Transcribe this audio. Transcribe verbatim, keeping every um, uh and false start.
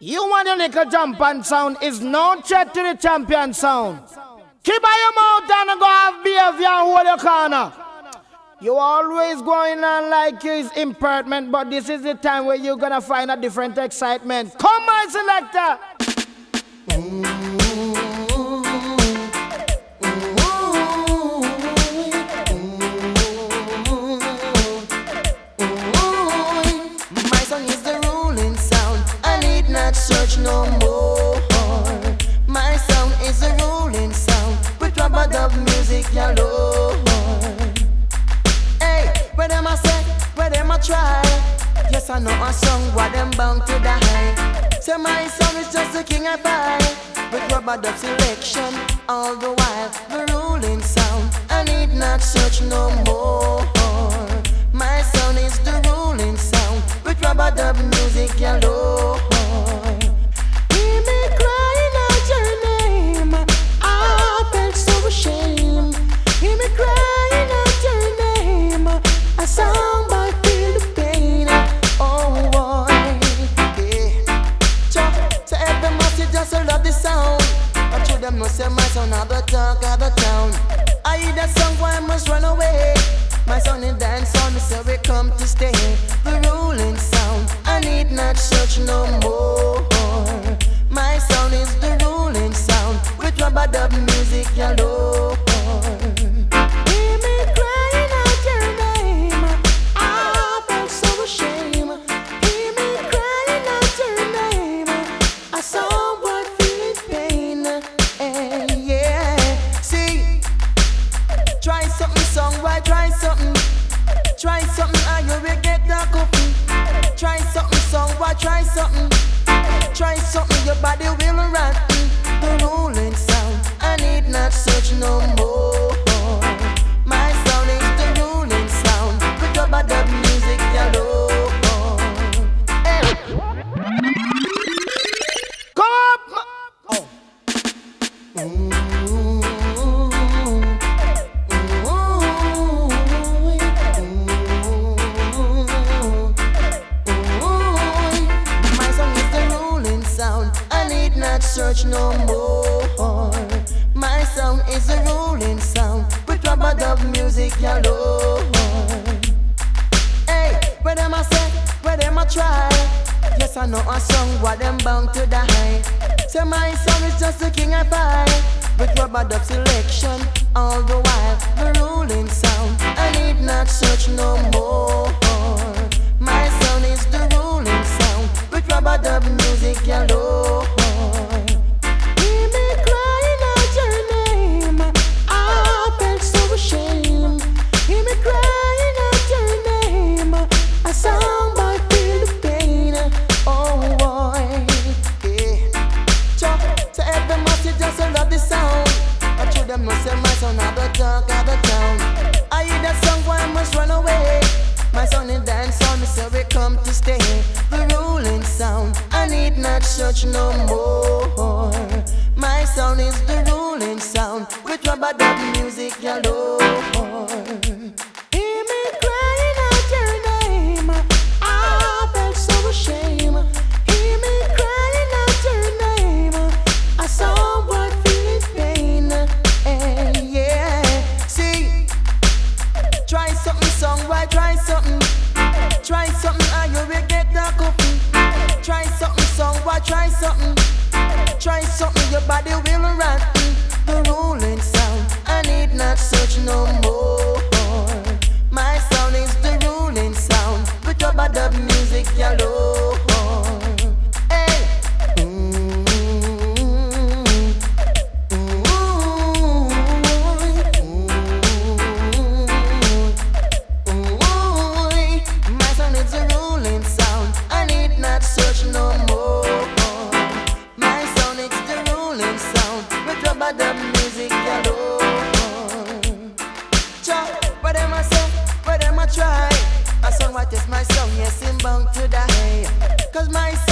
You want your little jump and sound is no threat to the champion sound. Keep on your mouth and go have behavior and hold your corner. You always going on like you is impertinent, but this is the time where you're gonna find a different excitement. Come on, selector. My song is the ruling sound. I need not search no more. My sound is the ruling sound. With rubber dub music, yellow. Where them a say, where them a try. Yes, I know a song where them bound to die. Say my song is just the king of fire. With rubber dub selection all the while. The ruling sound, I need not search no more. My sound is the ruling sound. With rubber dub music yellow. Hear me crying out your name. I felt so ashamed. Hear me crying out your name. A song by feel the pain. Oh boy, yeah. So every must just love the sound. But you them no say my sound have the talk of the town. I hear that song why I must run away. My son in dance on me say we come to stay. The ruling sound, I need not search no more. My sound is the ruling sound. With rubber dub music yellow. Try something and you will get the coffee. Try something song, why try something. Try something, your body will run. The ruling sound, I need not search no more. My sound is the ruling sound. With rubber dub music yellow. Hey. Come up! Oh. Mm. Search no more. My sound is a ruling sound. With rubber dub music yellow. Hey, where them a say, where them a try. Yes, I know a song where them bound to die. Say my song is just the king of fire. With rubber dub selection all the while. The ruling sound, I need not search no more. My sound is the ruling sound. With rubber dub music yellow. Them no say my son have the talk of the town. I hear that song why I must run away. My son in dance on me say we come to stay. The ruling sound, I need not search no more. My sound is the ruling sound. With rubber dub music yellow. Hear me crying out your name. I felt so ashamed. Hear me crying out your name. I saw what feeling pain. Try something song, why try something. Try something and you will get the coffee. Try something song, why try something. Try something, your body will run. The ruling sound, I need not search no more. My sound is the ruling sound. With rubber dub music yellow. Hey. Search no more. My sound is the ruling sound. With rubber dub music yellow. Chop, where them a say, where them a try. A song what is my song, yes, I'm bound to die. Cause my